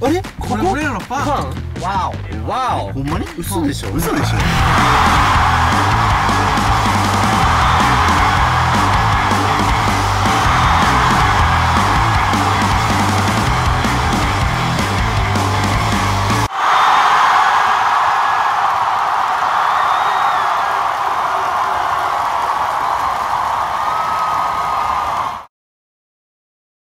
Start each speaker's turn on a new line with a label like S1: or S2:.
S1: あれこれ俺らのパン。
S2: わおわお。
S1: ほんまに？
S2: 嘘でしょ。
S1: 嘘でしょ。